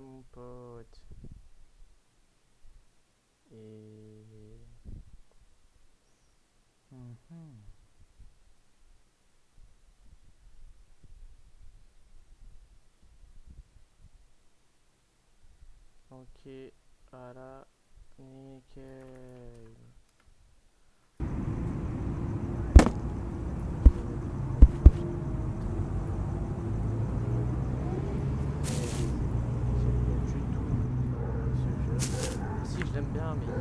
mon pote. Et... Ok, voilà, nickel. Si je l'aime bien, mais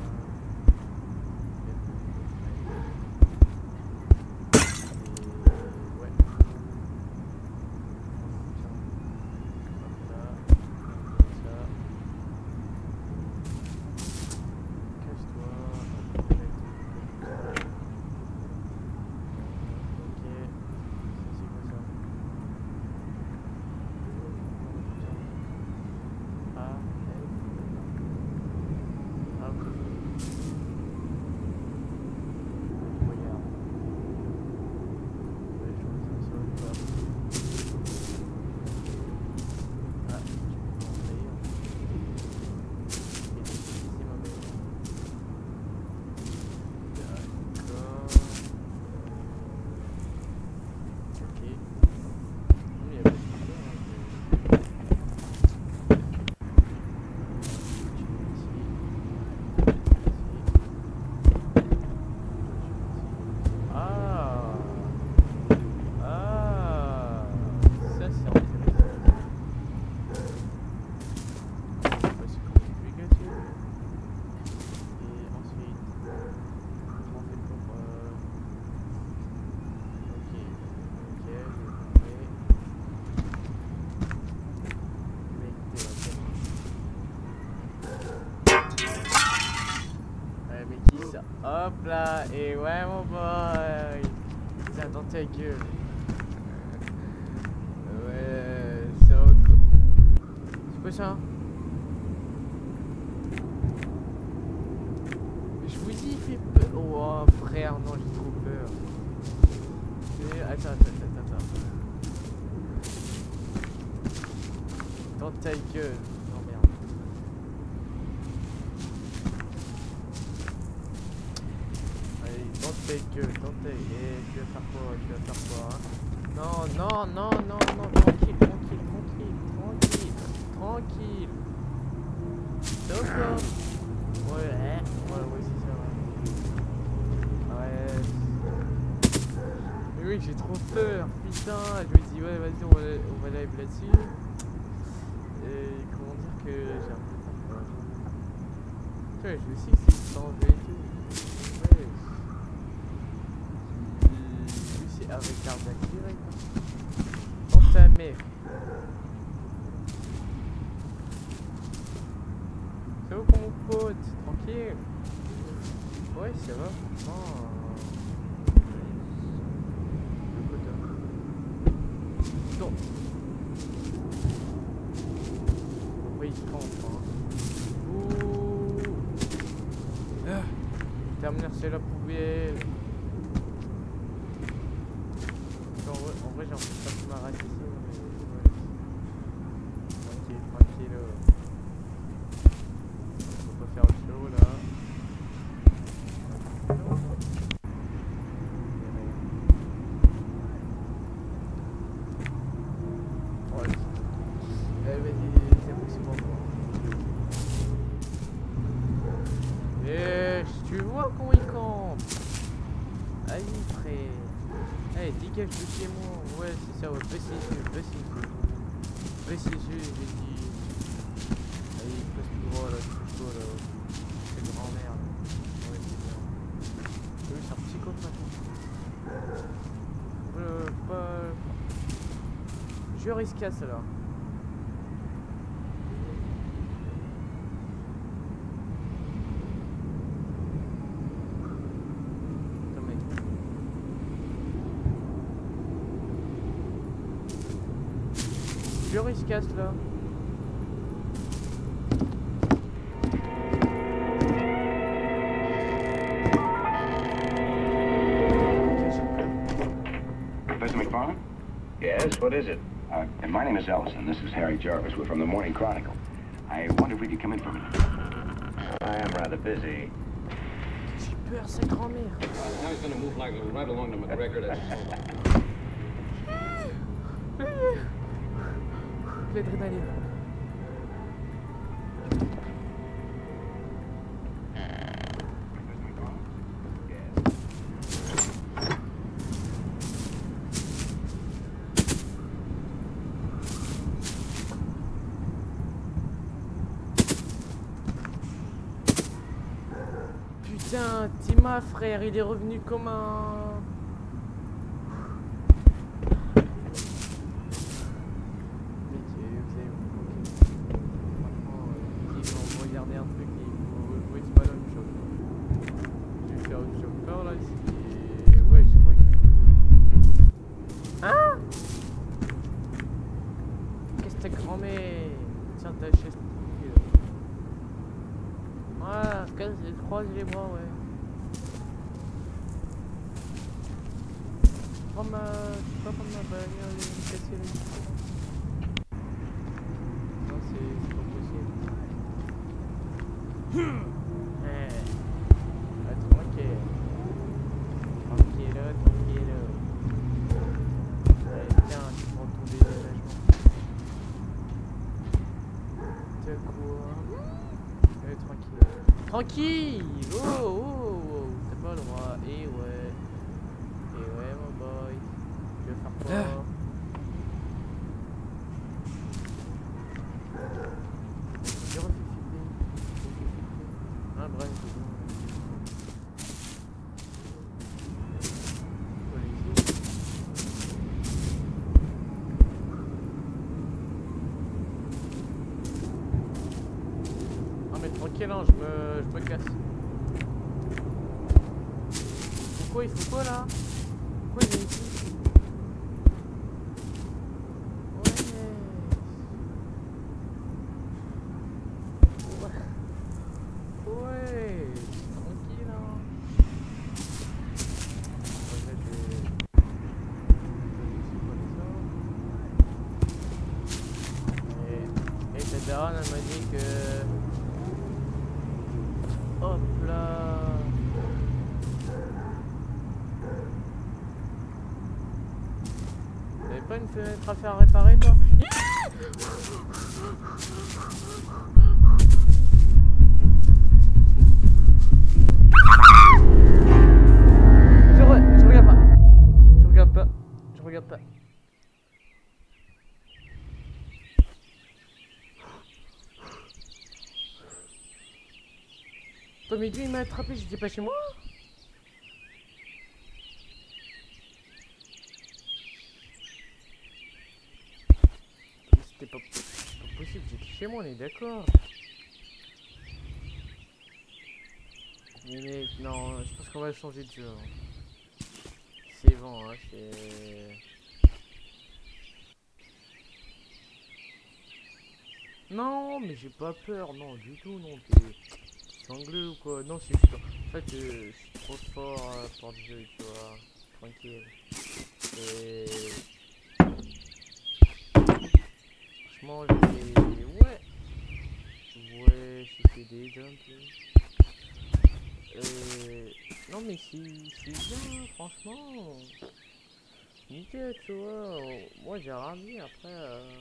hop là, et ouais mon boy, ça dans ta gueule. Ouais, c'est autre. C'est quoi ça? Je vous dis, il fait peur. Oh frère, non, j'ai trop peur. Attends. Dans ta gueule. Non merde. Dans ta gueule, dans ta gueule. Tu vas faire quoi, hein? Non, tranquille. D'accord. Ouais, c'est ça. Ouais. Mais oui, j'ai trop peur, putain. Je me dis, ouais, vas-y, on va live là-dessus. Et comment dire que j'ai un peu peur. Tu vois, je sais que c'est changé et tout. Ouais. C'est avec l'arnaque direct. Dans ta mère. Ça va pour mon pote, tranquille. Ouais, ça va, franchement. Le coton. Non. Oui, il campe, hein. Ouh. Ah. Terminer, c'est la poubelle. En vrai, j'ai un peu de ma race ici. Ouais. Tranquille. On va faire le show là. Tu vois comment il campe. Allez frère. Allez, dégage de chez moi. Ouais, c'est ça, ouais, baissez les yeux, j'ai dit. Allez, passe tout droit là, touche-toi là. C'est grand merde. Ouais, c'est bien. Oui, c'est un psychopathe. Pas... Je risque à cela. Je riscasse là. Mr. McFarland? Yes, what is it? And my name is Ellison. This is Harry Jarvis. We're from the Morning Chronicle. I wonder if we could come in for a minute. I am rather busy. J'ai peur, sa grand-mère. Now he's gonna move like right along to McGregor. That's L'adrénaline. Putain, Tima frère, il est revenu comme un... Regarder un truc et vous jouez pas la même chose. Je vais faire autre chose encore là ici. Ouais, je regarde. Hein? Qu'est-ce que ta grand-mère? Tiens ta chaise tranquille. Ouais, croise les bras, ouais. Je vais pas prendre ma bagnole et me casser les coups. Non, c'est pas possible. Tranquille. Tranquille. Ouais, tiens, tu prends ton déménagement. T'as quoi? Tranquille. Tranquille. Oh, t'as pas le droit. Et ouais, mon boy. Tu veux faire quoi? J'ai refait filmer. Ah, bref, c'est bon. Ah, mais tranquille, hein, je me casse. Pourquoi il faut quoi là? Pourquoi il est ici? Ouais, tranquille hein. Et cette daronne elle m'a dit que... Hop là. T'avais pas une fenêtre à faire réparer toi? Je regarde pas. Toi mais lui il m'a attrapé, j'étais pas chez moi. C'était pas possible, j'étais chez moi, on est d'accord. Mais mec, non, je pense qu'on va changer de jeu. Hein. C'est bon, hein, c'est... Non, mais j'ai pas peur, non, du tout, non, t'es sanglé ou quoi? Non, c'est juste... En fait, je suis trop fort pour le jeu, tu vois, tranquille. Et... Franchement, j'ai... Ouais, j'ai fait des jumps. Non mais c'est bien, franchement. Nickel, tu vois. Moi j'ai rien dit après.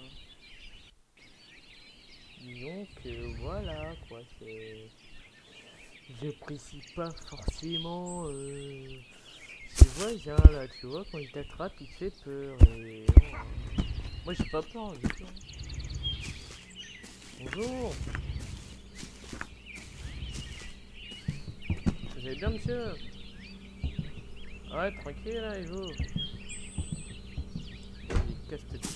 Disons que voilà quoi, c'est... J'apprécie pas forcément ces voisins là, tu vois, quand ils t'attrapent, ils te fait peur. Et moi j'ai pas peur du tout. Bonjour. Vous allez bien monsieur? Ouais, tranquille là, et vous? Vas-y, casse-toi de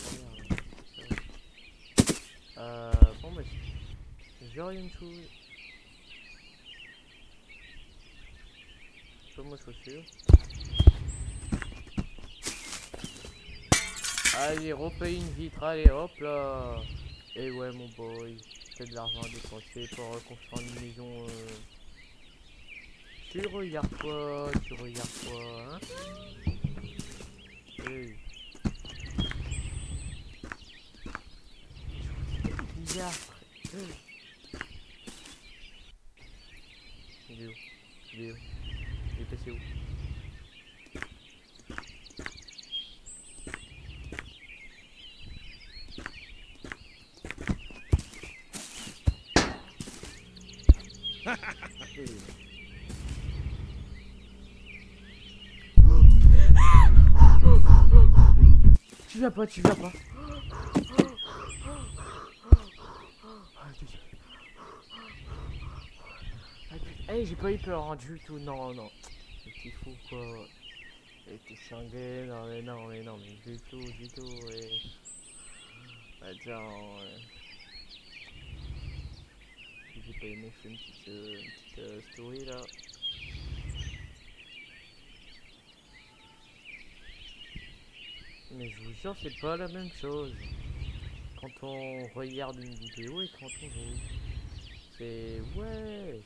première. Bon bah, j'ai rien de chose. Pas ma chaussure. Allez, repaye une vitre, allez, hop là. Et ouais mon boy, t'as de l'argent à dépenser pour construire une maison. Tu regardes quoi, hein? Hey. Viens. Il est où? Il est où? Il est passé où? Tu viens pas, tu viens pas. Hey, j'ai pas eu peur hein, du tout, non, non. Mais t'es fou quoi. Et t'es cinglé, non mais non, mais non, mais du tout, ouais. Attends, ouais. J'ai pas aimé, je fais une petite story là. Mais je vous jure, c'est pas la même chose. Quand on regarde une vidéo et quand on joue. C'est... ouais.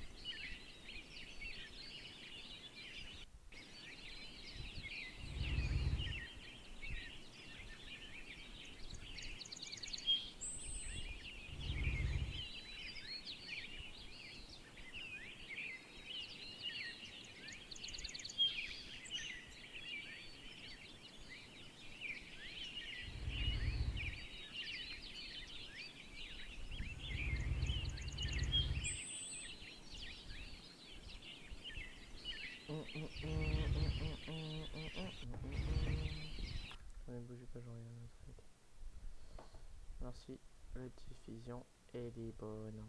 Ne bougez pas, j'en regarde un truc. Merci, la diffusion elle est bonne.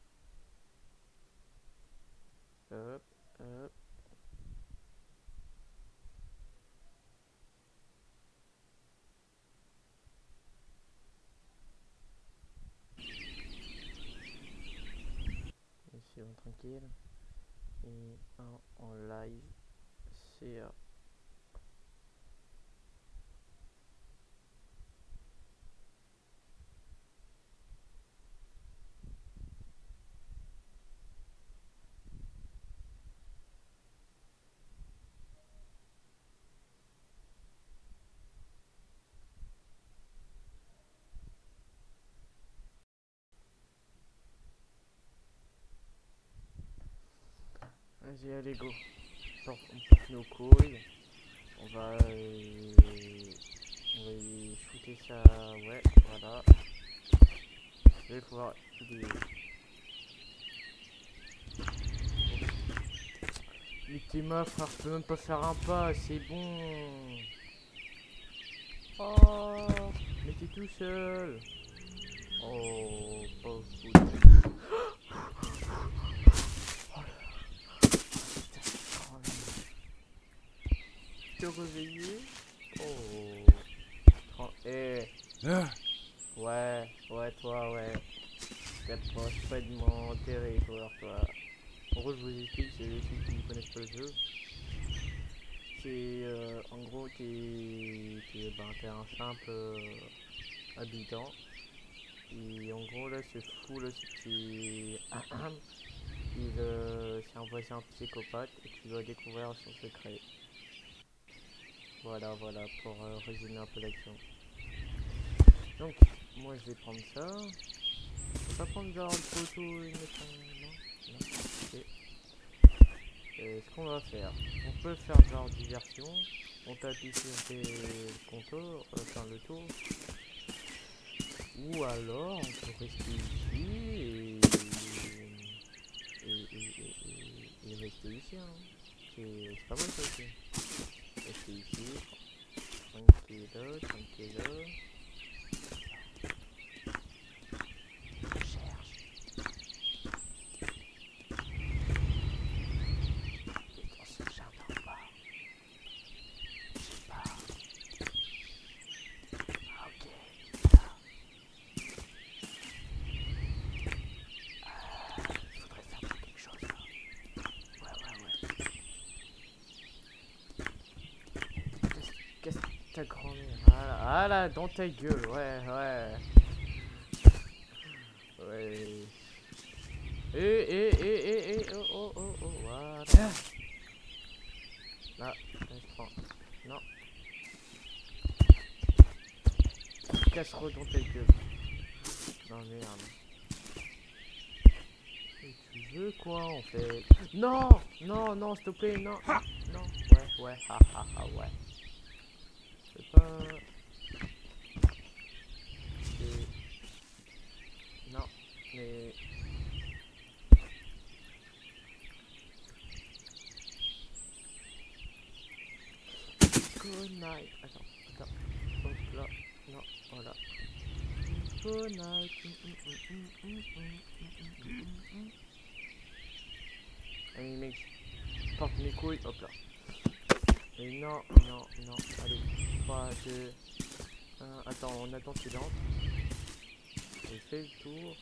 Hop, hop. Ici on tranquille. Et un en live, c'est vas-y, allez go. On porte nos couilles. On va y shooter ça. Ouais, voilà. Je vais pouvoir aider. Mais t'es ma frère, je peux même pas faire un pas, c'est bon. Oh, mais t'es tout seul. Oh, pauvre bout. Te réveiller. Oh. Eh. Ouais, toi, ouais. T'approches pas de mon territoire, toi. En gros, je vous explique, c'est ceux qui ne connaissent pas le jeu. C'est en gros, t'es un simple habitant. Et en gros, là, ce fou, là, c'est un voisin psychopathe et tu dois découvrir son secret. Voilà, pour résumer un peu l'action. Donc, moi, je vais prendre ça. Je vais pas prendre genre une photo et mettre un... Non, ok. Ce qu'on va faire, on peut faire genre diversion. On tape ici, on fait le contour, enfin le tour. Ou alors, on peut rester ici et rester ici. Hein. C'est pas mal ça aussi. Rester ici, tranquille. Ta grand-mère, voilà, dans ta gueule, ouais. Oh, voilà. Là, je prends. Non. Casserole dans ta gueule. Non merde. Et tu veux quoi en fait? Non! Non, non, s'il te plaît, non! Non, ouais, ouais. C'est pas... Non, mais... Good night. Attends. Donc là, non, voilà. Good night. Allez mec, je porte mes couilles, hop là. Mais non, allez, 3, 2, 1, attends, on attend qu'il entre. J'ai fait le tour.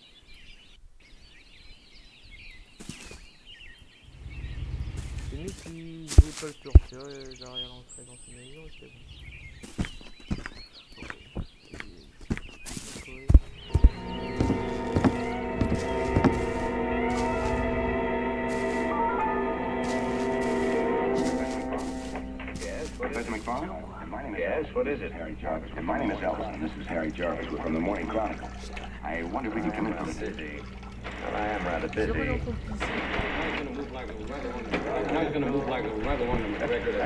C'est mieux si j'ai pas le tour, tu vois, j'arrive à rentrer dans une maison, c'est bon. Professor McFarland? Yes, what is it? Harry Jarvis. And my name is Elvis, and this is Harry Jarvis. We're from the Morning Chronicle. I wonder if we could come in for a visit. Well, I am rather busy. Now he's gonna move like right along the record.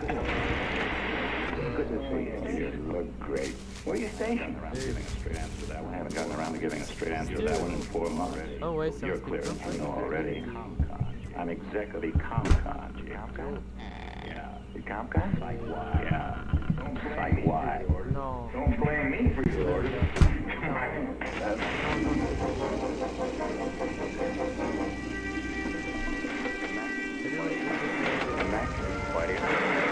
Good to see you. You look great. Where are you stationed? Giving a straight answer to that one. I haven't gotten around to giving a straight answer to that one in 4 months already. Oh, wait, You're clear, you know already. ComCon. I'm executive ComCon. ComCon? Yeah. You ComCon? Like why? Yeah. Like why? No. Don't blame me for your orders. Why do you...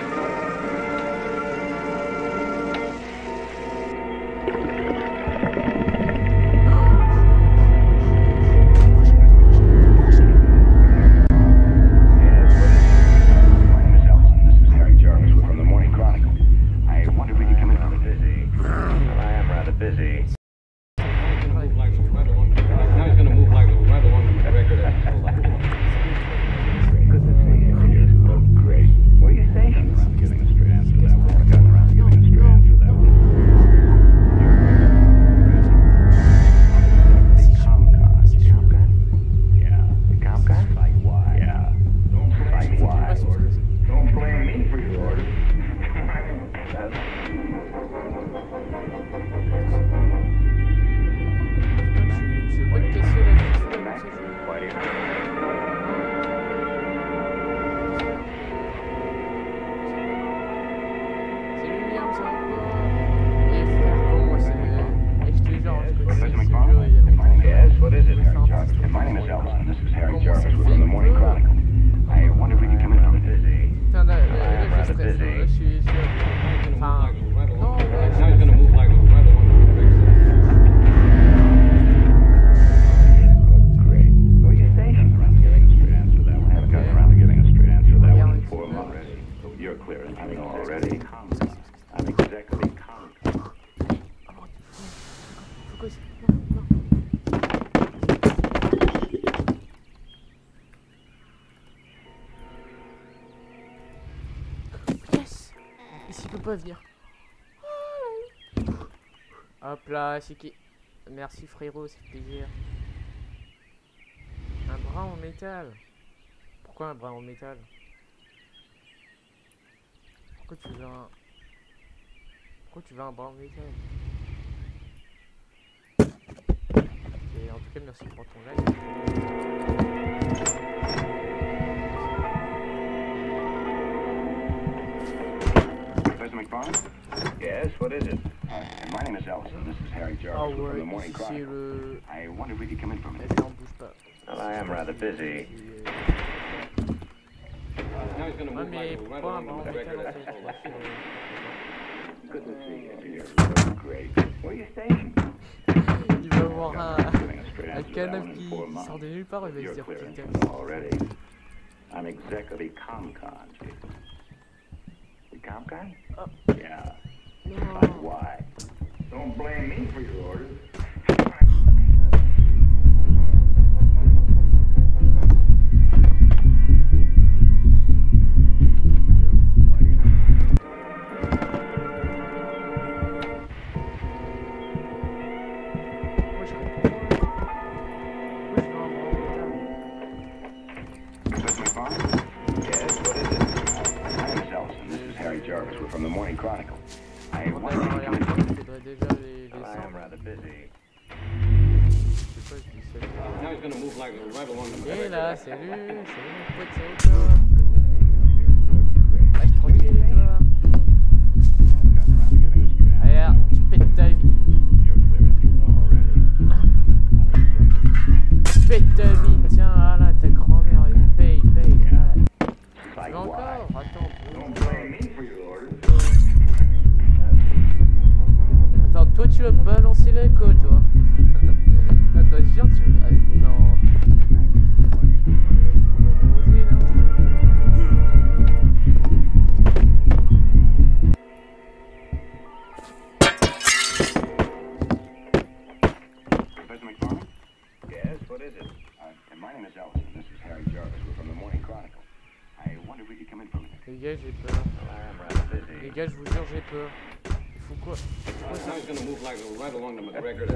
Venir. Hop là, c'est qui? Merci frérot, c'est plaisir. Un bras en métal. Pourquoi un bras en métal? Pourquoi tu veux un... Pourquoi tu veux un bras en métal? Et en tout cas, merci pour ton like. Yes, what is it? My name is Elvis, and this is Harry Jarvis from the Morning Chronicle. I wonder if we could come in for a minute. Well, I am rather busy. Now he's gonna move like right along the record. Good to see you. You look great. Where are you stationed? Il va voir un canapé qui sort de nulle part, il va se dire putain. Already. I'm executive ComCon. ComCon? Oh. Yeah. No. Like why? Don't blame me for your orders. Moi j'arrive Chronicle. I On wonder if you a come in. faudrait déjà les Well, I am descendre. rather busy. Je sais pas, je dis ça. Now he's gonna move like right along the Et record. là, salut mon pote, salut toi. Reste tranquille et toi. Haven't gotten around to giving a straight answer. Allez, tu pètes ta vie. You're clear as you know already. Tu pètes ta vie, tiens, ah là, ta grand-mère, elle paye. Ah, tu Like veux encore? why? Attends, Don't blame me for your orders. attends, toi tu vas balancer l'écho, toi. Attends, jure, tu... Ah, non. Vas-y, non. Professor McFarland? Yes, what is it? My name is Elvis, and this is Harry Jarvis. We're from the Morning Chronicle. I wonder if we could come in for a minute. Les gars, j'ai peur. Well, I am rather busy. Les gars, je vous jure, j'ai peur. Il faut quoi? Now he's gonna move like right along the record.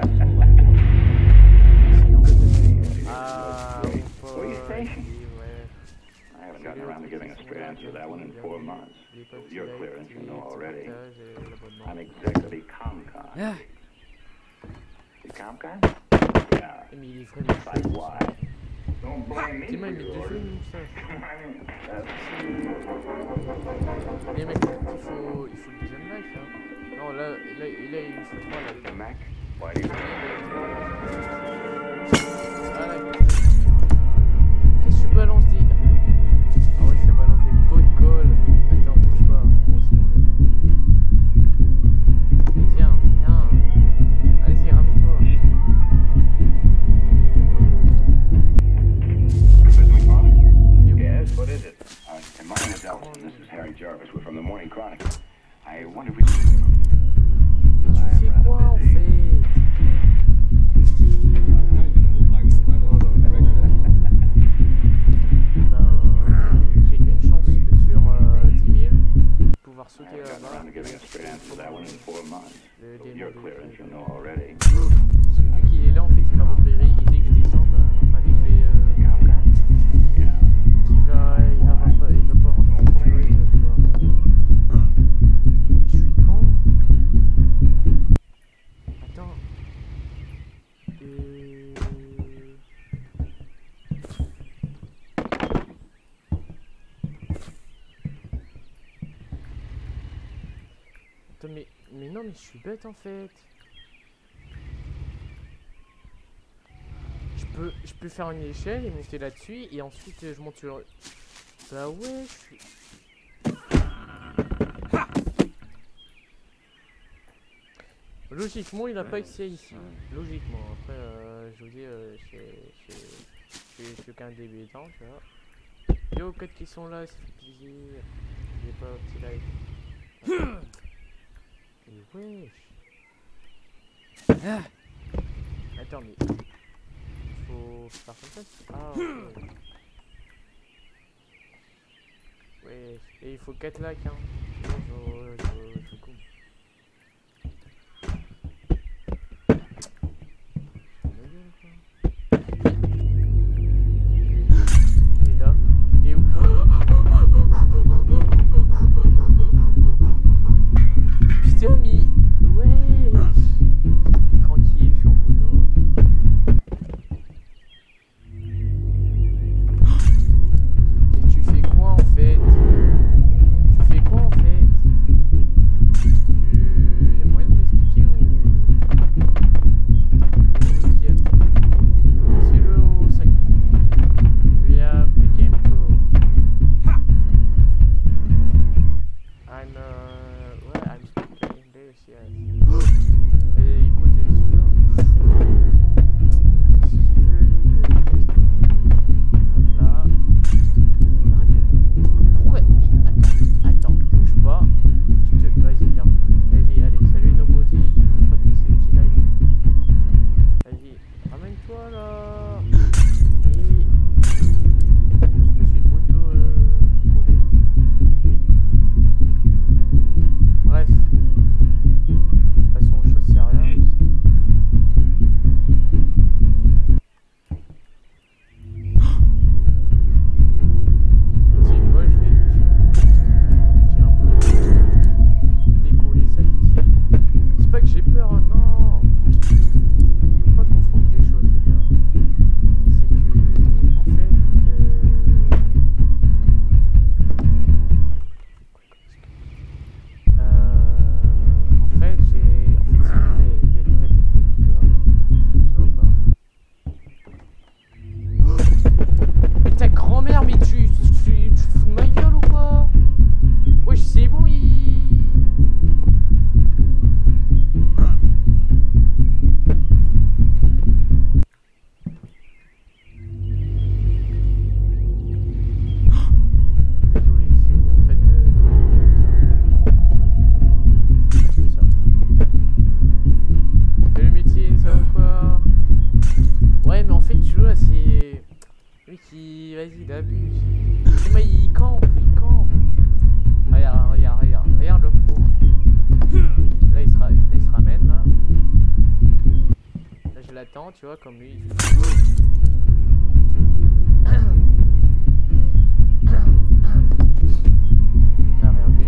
Ah, mon pote. Police station. Oui, ouais. I haven't gotten around to giving a straight answer to that one in 4 months. You're clear, as you know already. I'm executive ComCon. Ah. The ComCon? Yeah. Mais il est vraiment Like why? Don't blame me Dis-moi, for il met your deux orders. films, ça. I mean, Les mecs, il faut le deuxième live, hein. Non, là, il faut 3 the lives. Mac? Why do you... Ah là, qu'est-ce que tu balances des... Ah ouais, ça balance des pots de colle. Attends, bouge pas. Bon, sinon... Viens. Vas-y, ramène-toi. Professor McFarland? Yes, what is it? And my name is Elvis, and this is Harry Jarvis. We're from the Morning Chronicle. I wonder if we could... Tu fais quoi, en fait? Now he's gonna move like right along the record. J'ai une chance sur 10 000 de pouvoir I sauter haven't gotten around to là-bas. giving a straight answer to that one in 4 months. Le You're démon clear, de- as you know already. Parce que vu qu'il est là, en fait, il m'a repéré. Et dès que je descends, bah, enfin, dès que je vais. ComCon? Yeah. Il va pas rentrer en tuerie, tu vois. Mais je suis con. Attends. Attends, mais non, mais je suis bête en fait. Je peux faire une échelle et monter là-dessus et ensuite je monte sur... Bah ouais, je suis... Logiquement, il a pas accès ici. Logiquement, après, je vous dis, je suis qu'un débutant, tu vois. Yo, peut-être qu'ils sont là, ça fait plaisir. J'ai pas un petit like. Et wesh. Ah. Attends, mais... Il faut faire comme ça. Ah, ok. Ouais, et il faut 4 lacs, hein. Sinon, je coupe. Il est là. Il est où? Putain, mais... Ouais. Tranquille, je suis en mono. Mais tu fais quoi en fait? Tu fais quoi en fait? vas-y, il abuse. Mais il campe, il campe. Regarde le pro. Là, il se ramène, là. Là, je l'attends, tu vois, comme lui. Il fait... On a rien vu.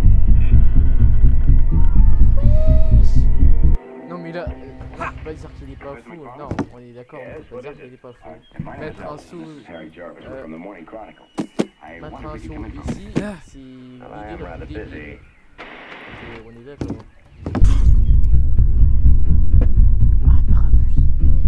Non, mais là, on peut pas dire qu'il est pas fou. Non, on est d'accord, on peut pas dire qu'il est pas fou. Mettre un sou... mettre un saut ici, c'est l'idée la plus débile. On est d'accord. Ah, parapluie.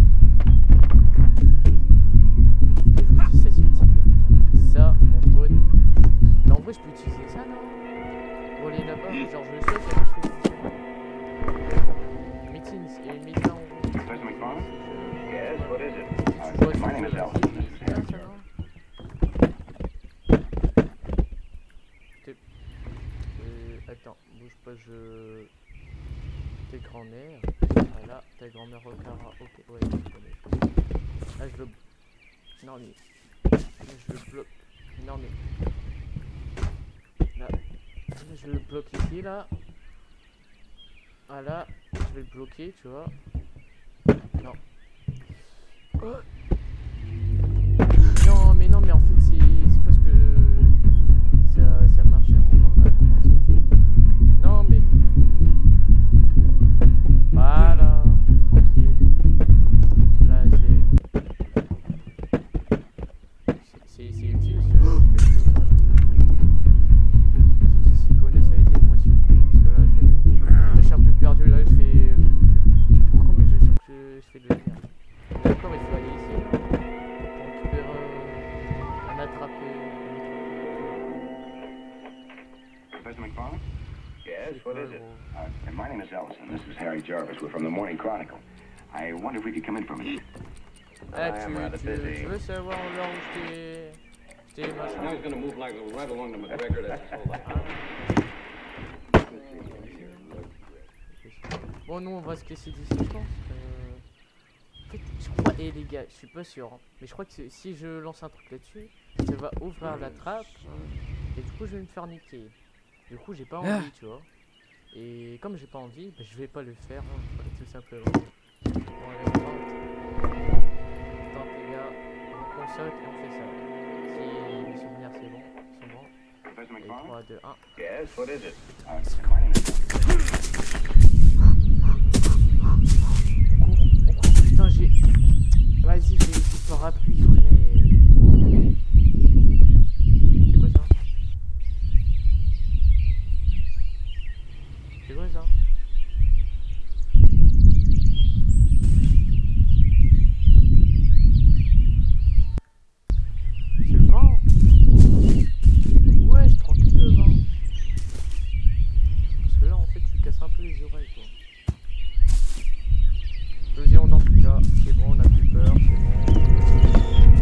Et je vous dis, ça c'est utile, les mecs. Ça, mon pote. Mais en vrai, je peux utiliser ça, non? Pour aller là-bas, genre je le saute et après je fais ça. Meeting, et meeting en haut. Yes, what is it? Tu vois, My name is Allison. This is Harry Jarvis. Attends, bouge pas, je... T'es grand-mère. Voilà, ta grand-mère au cara. Ok, ouais, je connais. Là, je le... Non, mais... Là, je le bloque. Non, mais... Là, je le bloque ici, là. Voilà, je vais le bloquer, tu vois. Non. Oh. Non, mais en fait, c'est parce que... Ça marchait en moitié. Non mais voilà, tranquille. Là c'est utile ce que je fais. Ceux qui s'y connaissent ça a été moi aussi. Parce que là je suis un peu perdu là, je fais. Je sais pas pourquoi mais je sens que je fais de la merde. D'accord, il faut aller ici là, pour récupérer un attrapé. Professor McFarland? Yes, what is it? My name is Ellison. This is Harry Jarvis. We're from the Morning Chronicle. I wonder if we could come in for a minute. Ah, tu veux savoir l'heure où je t'ai machin? Now he's gonna move like right along to McGregor. That's his whole life. Bon, nous on va se casser d'ici, je pense. En fait, je crois, et les gars, je suis pas sûr, hein, mais je crois que si je lance un truc là-dessus, ça va ouvrir la trappe, et du coup je vais me faire niquer. Du coup j'ai pas envie, tu vois. Et comme j'ai pas envie, bah, je vais pas le faire, hein, tout simplement. Bon, allez, on tente. Les gars, on saute et on fait ça. Si mes souvenirs c'est bon, ils sont bons. Et 3, 2, 1. Yes, what is it? My name is On court, putain, j'ai... Vas-y, j'ai laissé le parapluie, frère. C'est quoi ça? C'est quoi ça? C'est le vent. Ouais, je suis tranquille le vent. Parce que là, en fait, tu casses un peu les oreilles, quoi. Deuxième, on en tout cas, c'est bon, on a plus peur, c'est bon.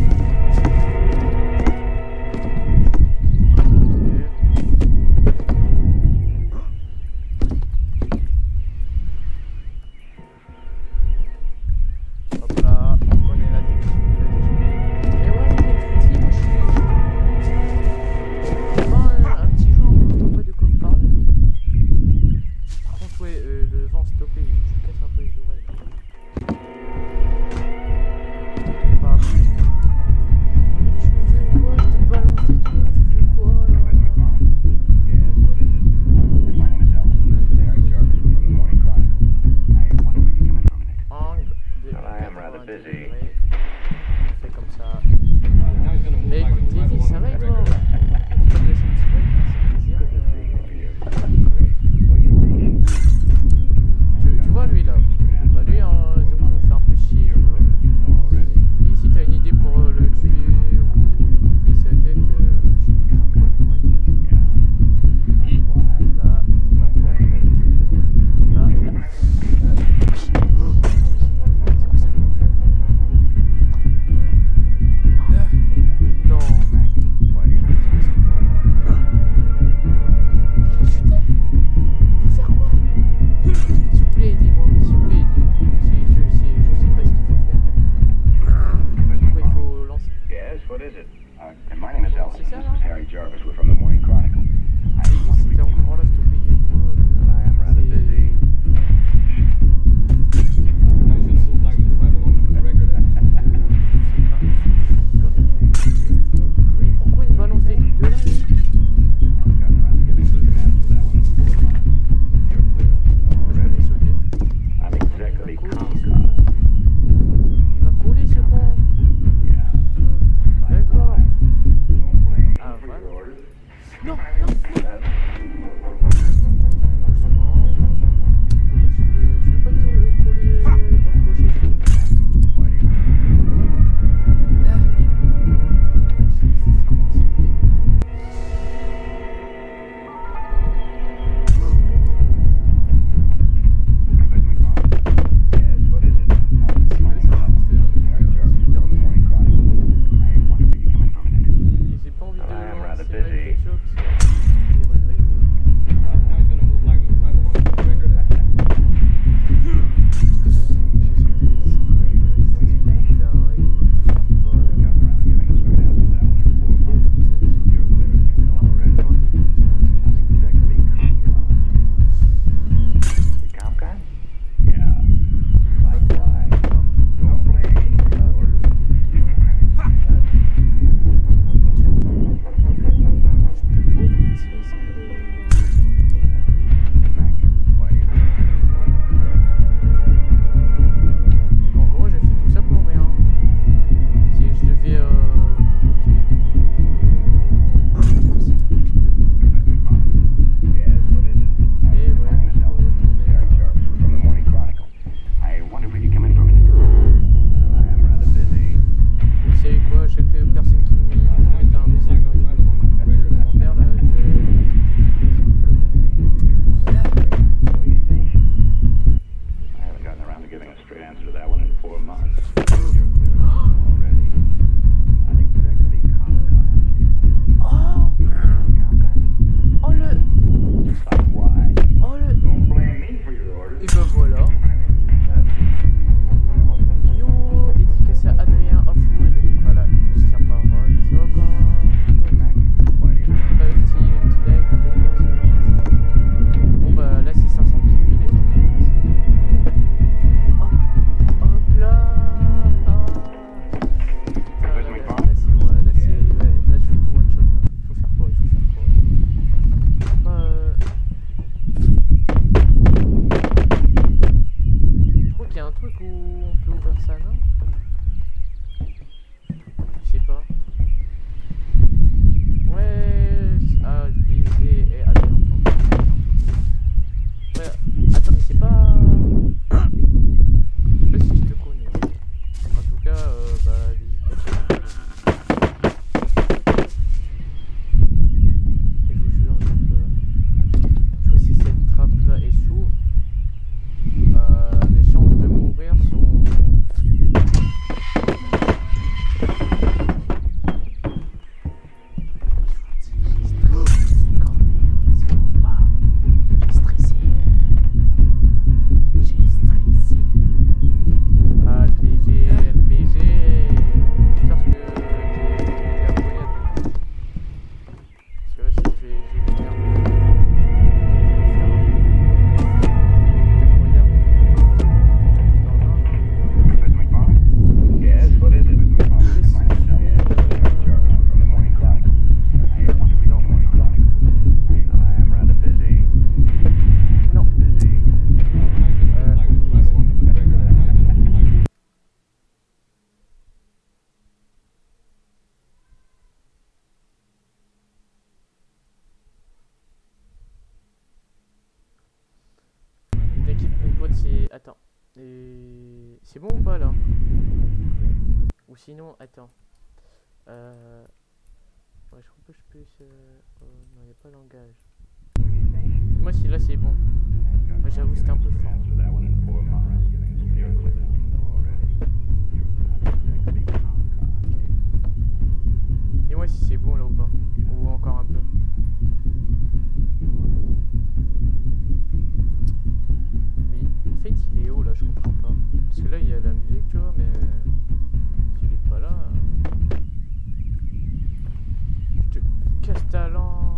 And my name is Elvis. C'est ça, This là? is Harry Jarvis. We're from the Morning Chronicle. I J'ai dit wonder if c'était you can encore là, s'il te plaît. I am rather busy. Now he's gonna move like the right along the record. Mais pourquoi il me balance des trucs de là, lui? I've gotten around to giving a straight answer to that one in 4 months. You're clear as you know Je peux already. les sauter. I'm exactly Il m'a collé, Comcast. ce con. Il m'a collé, ce con. Yeah. D'accord. Don't blame me Ah, for voilà. your orders. Non, non, non. That's Doucement. Tu veux pas te coller autre chose? why do you Yes, what is it? My name is Elvis. Harry Jarvis. We're from the Morning Chronicle. I wonder if you could come in for a minute. J'ai pas envie de I am rather lancer busy. quelque chose parce que je vais regretter. Now he's gonna move like the right along the record. Je suis sorti de 10 ans. I've gotten around to giving a straight answer to that one in 4 months. You're clear as you know already. I'm exactly Comcast. Comcast? Yeah. Like why? Don't blame me for your orders. Mac, why do you En gros, j'ai fait tout ça pour rien. Si je devais. Merci. Yes, what is it? Eh My name is ouais, Elvis. on est Harry Jarvis. We're from the Morning Chronicle. I wonder if we could come in for a minute. I am rather busy. Vous savez quoi, chaque personne qui me met un message dans les commentaires là, What do you think? I haven't gotten around to giving a straight answer to that one in 4 months. You're clear already. I'm exactly Comcast. Oh, Comcast? oh le. Like why? Oh le. Don't blame me for your orders. Et ben voilà. Yo, dédicace à Adrien Offwood. Voilà, je tiens parole. Ça va quand. Mac, why do you Un petit like, un peu de bon, ça va plaisir. Bon bah là c'est 500 kiwis les fois. Hop, hop là. Ah. Where's Là, my là, car? là, c'est bon, là c'est. Ouais, là je fais tout one shot. Là. Faut faire quoi? Faut pas. Je crois qu'il y a un truc où on peut ouvrir ça, non? Je sais pas. Ouais. Ah, baiser et aller en ouais. Attends, mais c'est pas. Je sais pas si je te connais. En tout cas, bah, et je vous jure, tu vois, si cette trappe là est s'ouvre, les chances de mourir sont. Mr. McFarland? Yes, what is it? Mr. McFarland? My name is Elvis. Harry Jarvis. We're from the Morning Chronicle. I wonder if we can Morning Chronicle. I am rather busy. Non. Busy. Now he's gonna move like the right along the record. Now he's gonna move like. T'inquiète mon pote, c'est. Attends. C'est bon ou pas là? Ou sinon, attends. Ouais, je crois que je peux. Oh, non, y a pas langage. Moi, si là c'est bon. Ouais, j'avoue, c'était un peu fort. Answer that one in 4 months. You're clear as you know already. I'm exactly Comcast. Dis-moi si c'est bon là ou pas. Ou encore un peu. Mais en fait, il est haut là, je comprends pas. Parce que là, il y a la musique, tu vois, mais. S'il est pas là. Castellan.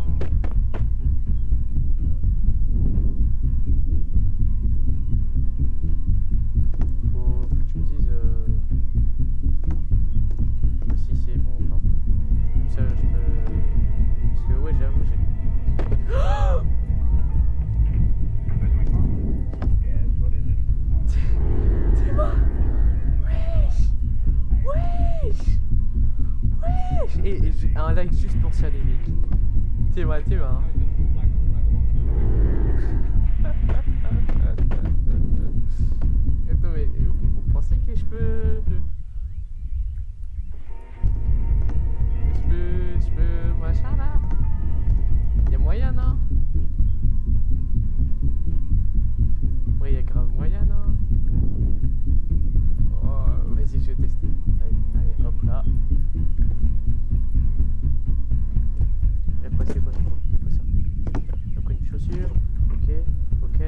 Faut que tu me dises si c'est bon ou pas. Comme ça je peux. Parce que ouais j'avoue j'ai. T'es mort. Wesh. Wesh. Wesh. Et j'ai un like juste pour ça les mecs. T'es moi hein. Attends mais vous pensez que je peux... Je peux machin là? Y'a moyen non? Ouais y'a grave moyen non? Oh, vas-y je vais tester. Allez hop là. Et après c'est quoi ça? Après une chaussure. Ok. Ok.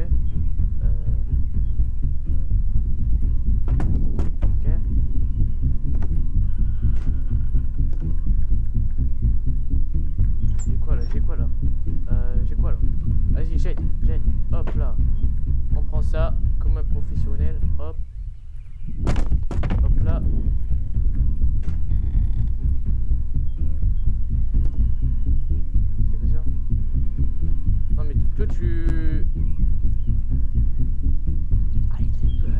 J'ai quoi là? Vas-y, gêne. Hop là. On prend ça comme un professionnel. Hop. Hop là. C'est quoi ça? Non mais toi tu... Ah il est belle.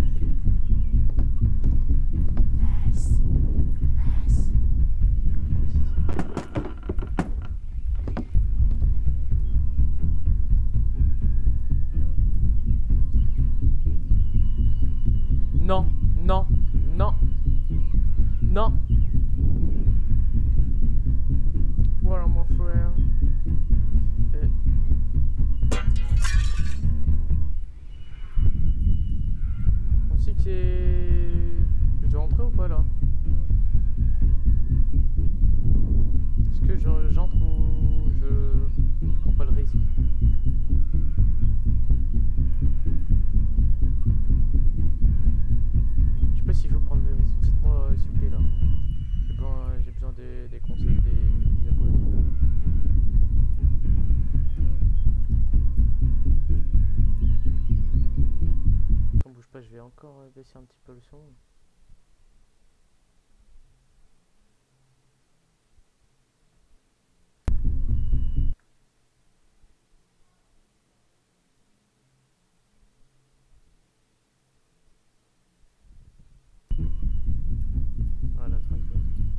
Yes. Non. Voilà mon frère. On sait que c'est... Je dois rentrer ou pas là? Est-ce que j'entre ou je prends pas le risque? Je sais pas s'il faut prendre le risque. Dites-moi s'il vous plaît là. J'ai besoin des conseils des abonnés. Attends, bouge pas, je vais encore baisser un petit peu le son. Voilà, tranquille.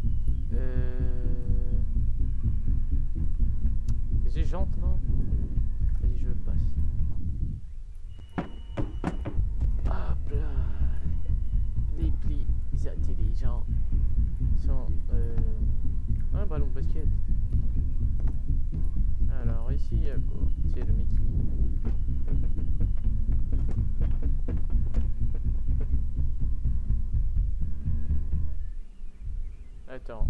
J'ai jante, non? Vas-y, je passe. Hop là. Les plis intelligents sont... un ballon de basket. Alors ici, c'est le Mickey. Attends.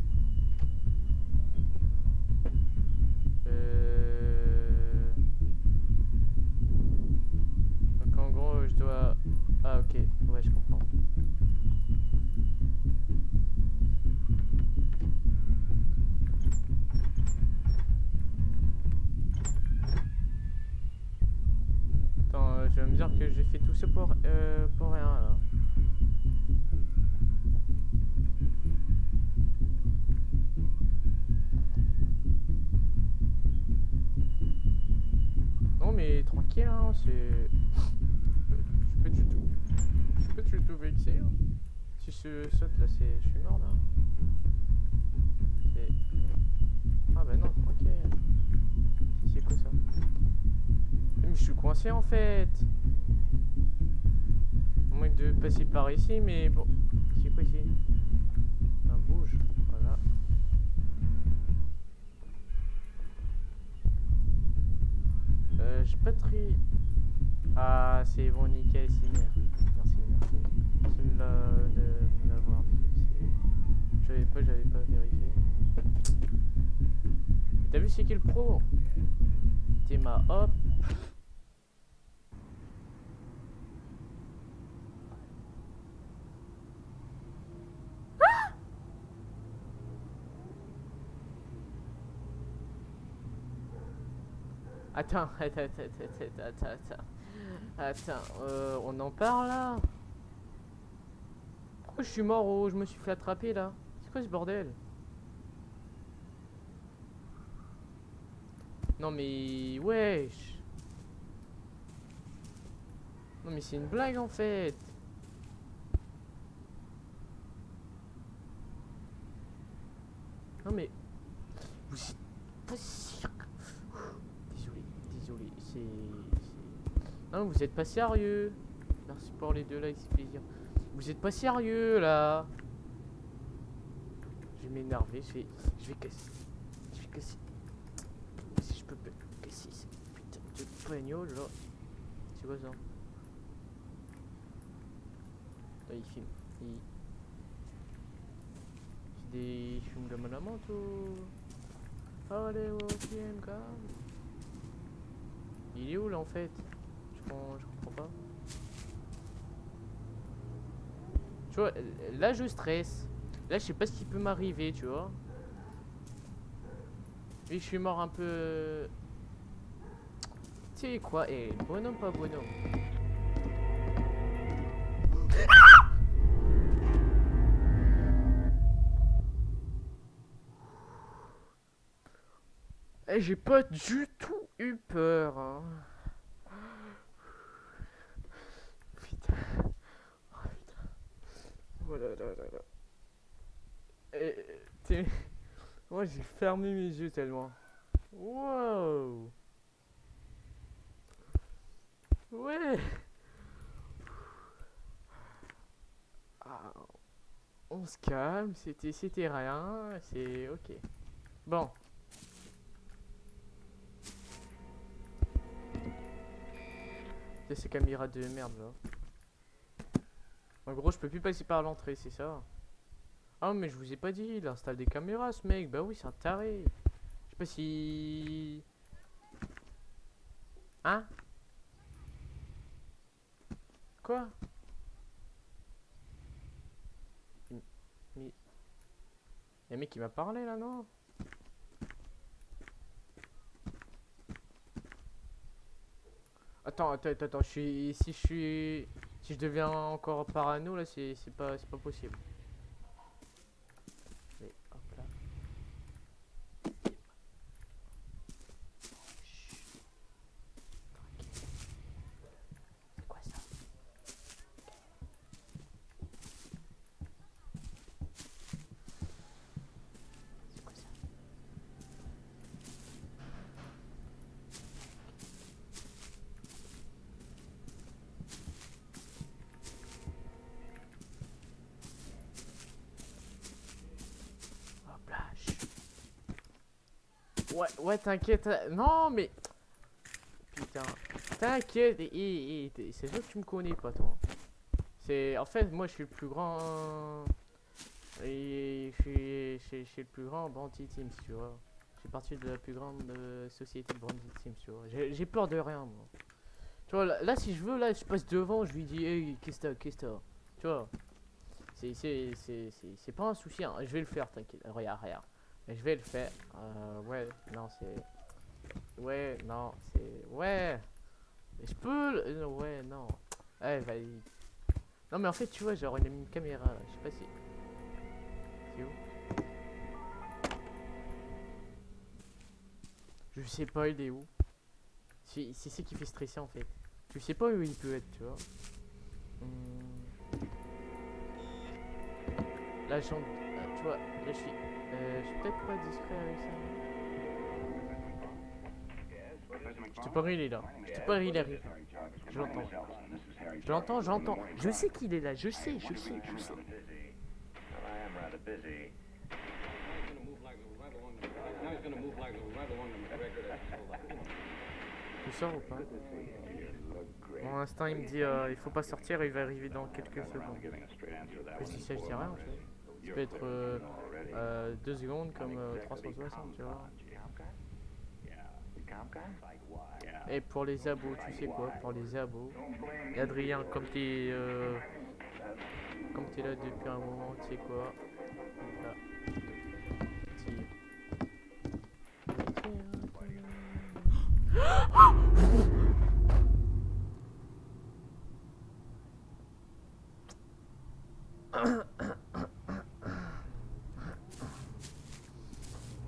Donc en gros je dois... Ah ok, ouais je comprends. Attends, je vais me dire que j'ai fait tout ça pour rien là. Non mais tranquille hein, c'est... Je suis pas du tout vexé hein. Si je saute là, je suis mort là. Ah bah non, tranquille. C'est quoi ça? Mais je suis coincé en fait. Au moins de passer par ici, mais bon. C'est quoi ici? Un bouge, voilà. J'ai pas très... Ah, c'est bon, nickel, c'est merde. Merci. Merci de l'avoir. J'avais pas vérifié. T'as vu c'est qui le pro? T'es ma hop. Attends, on en parle là? Pourquoi je suis mort ou je me suis fait attraper là? C'est quoi ce bordel? Non mais wesh. Non mais c'est une blague en fait. Non mais vous êtes pas sûr. Désolé, non vous êtes pas sérieux. Merci pour les 2 likes, c'est plaisir. Vous êtes pas sérieux là. Je vais m'énerver, je vais casser. Si je peux casser cette putain de bagnole là. C'est quoi ça? Là, il filme. Il filme comme la moto. Allez, au film, quand même. Il est où là en fait? Je comprends pas. Tu vois, là je stresse. Là je sais pas ce qui peut m'arriver, tu vois. Et je suis mort un peu. Tu sais quoi? Eh, bonhomme pas bonhomme. Eh, j'ai pas du tout eu peur. Hein. Putain. Oh, putain. Voilà, là. Et, moi j'ai fermé mes yeux tellement. Wow. Ouais. Ah, on se calme, c'était rien, c'est ok. Bon. C'est ces caméras de merde là. En gros, je peux plus passer par l'entrée, c'est ça. Ah, mais je vous ai pas dit, il installe des caméras ce mec. Bah oui, c'est un taré. Je sais pas si. Hein? Quoi? Mais. Y'a un mec qui m'a parlé là, non? Attends, si je deviens encore parano là, c'est pas possible. Mais hop là. Chut. C'est quoi ça? C'est quoi ça? Ouais, t'inquiète. Non, mais. Putain. T'inquiète. C'est sûr que tu me connais pas, toi. En fait, moi, je suis le plus grand. Et je suis le plus grand Bandit Teams, tu vois. Je fais partie de la plus grande société de Bandit Teams, tu vois. J'ai peur de rien, moi. Tu vois, là, si je veux, là, je passe devant, je lui dis, hey, qu'est-ce que t'as? Tu vois. C'est pas un souci, hein. Je vais le faire, t'inquiète. Regarde. Mais je vais le faire. Ouais, non, c'est. Ouais, non, c'est. Ouais. Je peux. Ouais, non. Ouais, vas-y. Non, mais en fait, tu vois, genre, il a mis une caméra. Je sais pas si. C'est où? Je sais pas, il est où? C'est ce qui fait stresser en fait. Tu sais pas où il peut être, tu vois. Là, tu vois, là, je suis peut-être pas discret avec ça. Je te parie, il est là. Je te parie, il arrive. Je l'entends. Je sais qu'il est là, je sais. Tu sors ou pas? Mon instinct il me dit il faut pas sortir, il va arriver dans quelques secondes. Je dis ça, je dis rien en fait. Ça peut être 2 secondes comme 360, tu vois. Et pour les abos, tu sais quoi? Pour les abos, et Adrien, comme t'es là depuis un moment, tu sais quoi? Là.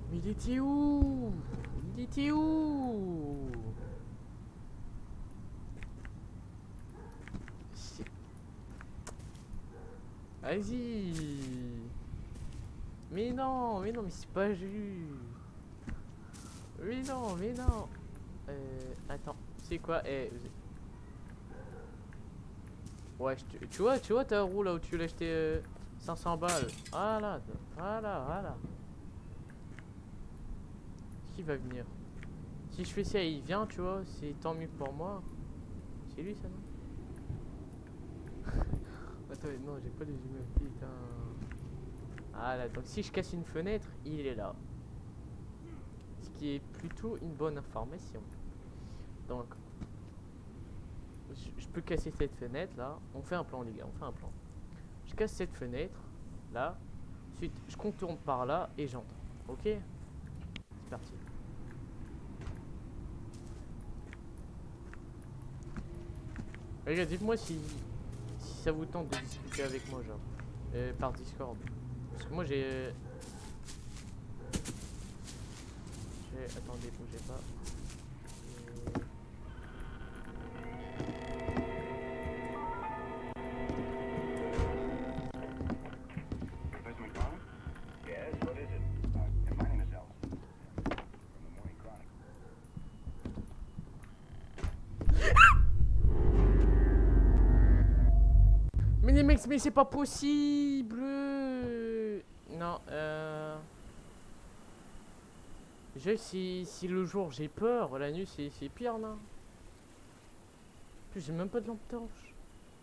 Mais il était où? Il était où? Shit. Vas-y. Mais non, mais c'est pas juste. Mais non, mais non. Attends, c'est quoi? Ouais, tu vois ta roue là où tu l'as acheté 500 balles. Voilà, voilà. Qui va venir? Si je fais ça, il vient, tu vois, c'est tant mieux pour moi. C'est lui ça, non? Attends, non, j'ai pas les immeubles, putain. Ah là, donc si je casse une fenêtre, il est là. Ce qui est plutôt une bonne information. Donc, je peux casser cette fenêtre là. On fait un plan, les gars, on fait un plan. Je casse cette fenêtre là. Ensuite, je contourne par là et j'entre. Ok? C'est parti. Les gars, dites-moi si ça vous tente de discuter avec moi, genre. Par Discord. Parce que moi j'ai... Attendez, bougez pas. Professor McFarland? Yes, what is it? My name is Elson. From the Morning Chronicle. Mais les mecs, mais c'est pas possible. Non, si le jour j'ai peur, la nuit c'est pire, non? En plus, j'ai même pas de lampe torche.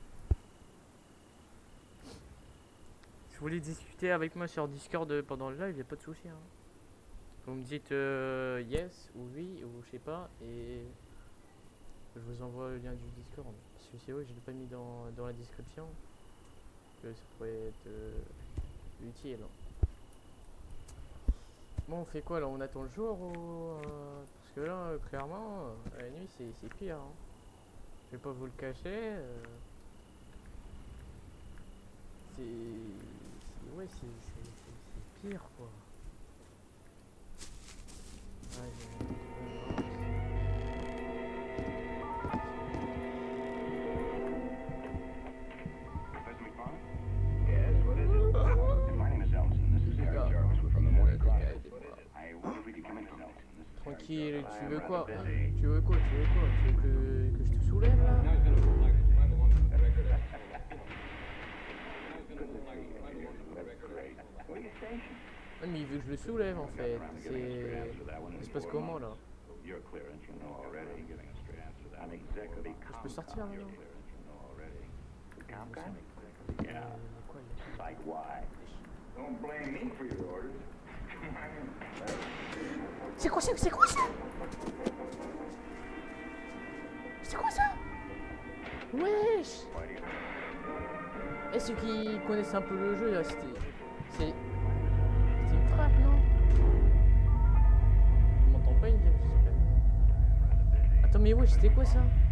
Si vous voulez discuter avec moi sur Discord pendant le live, y'a pas de souci, hein. Vous me dites yes ou oui ou je sais pas et je vous envoie le lien du Discord. Parce que c'est vrai que je l'ai pas mis dans la description. Que ça pourrait être utile. Bon, on fait quoi là? On attend le jour ou parce que là, clairement, la nuit c'est pire. Hein. Je vais pas vous le cacher. Ouais, c'est pire quoi. Ouais, Professor McFarland? Yes, what is it? My name is Elson. This is Harry Jarvis from the Morning Chronicle. I wonder if you could come in, Elson. This is tranquille, tu veux quoi? busy. Tu veux quoi? Tu veux que je te soulève là? Now he's gonna move like I'm the one with the record. Now he's gonna move like I'm the one with the record. What are you station? Ouais, mais il veut que je le soulève en fait. Ça se passe comment là? You're clear answer no already. Giving a straight answer to that. I'm exactly. Je peux sortir là maintenant? Comcast? Yeah. Quoi, Like why? Don't blame me for your orders. C'est quoi ça? C'est quoi ça? C'est quoi ça? Wesh! Et ceux qui connaissent un peu le jeu là, c'est une frappe, non? On m'entend pas une game, j'espère. Attends, mais wesh, c'était quoi ça?